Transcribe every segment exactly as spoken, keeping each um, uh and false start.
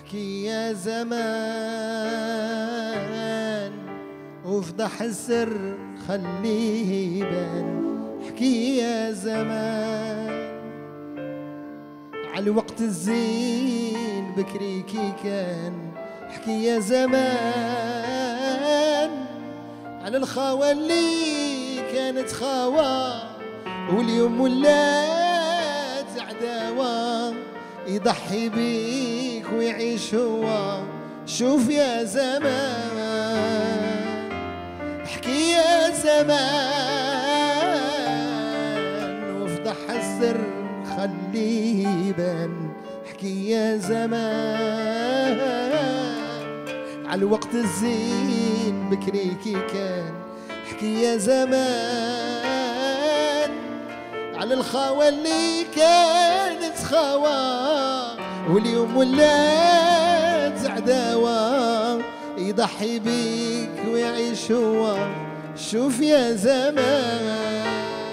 احكي يا زمان وافضح السر خليه يبان. احكي يا زمان على وقت الزين بكريكي كان. احكي يا زمان على الخاوة اللي كانت خاوة واليوم ولات عداوة. يضحي بيك ويعيش هو. شوف يا زمان احكي يا زمان وافضح السر خليه يبان. احكي يا زمان على الوقت الزين بكريكي كان. احكي يا زمان على الخاوة اللي كانت خاوة واليوم ولات عداوة. يضحي بيك ويعيش هو. شوف يا زمان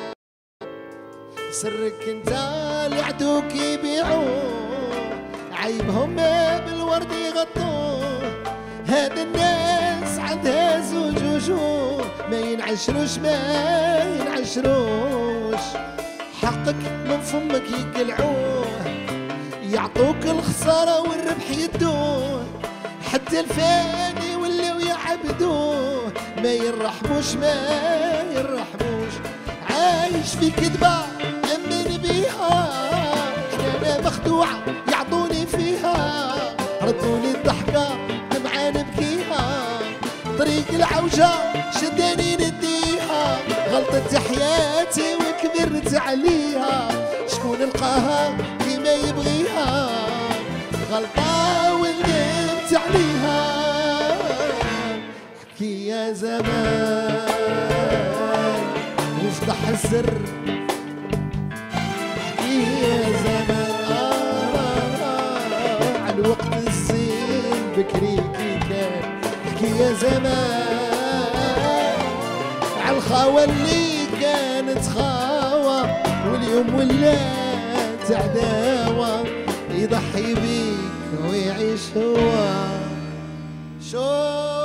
سرك انت اللي عدوك يبيعوه. عيبهم بالورد يغطوه. هاد الناس عندها زوج وجوه ما ينعشروش ما ينعشروش. حقك من فمك يقلعوه. يعطوك الخسارة والربح يدوه. حتى الفاني ولاو يعبدوه ما يرحبوش ما يرحبوش. عايش في كذبة أمن بيها. أنا مخدوعة يعطوني فيها. ردوني الضحكة دمعة نبكيها. طريق العوجة شداني نديها. غلطت حياتي وكبرت عليها. شكون لقاها كيما يبغيها. غلطة وندمت عليها. احكي يا زمان وافضح السر. احكي يا زمان آه آه آه على الوقت الزين بكريكي كان. احكي يا زمان على الخاوة اللي كانت خاوة واليوم ولات عداوة. يضحي بيك ويعيش هو. شوف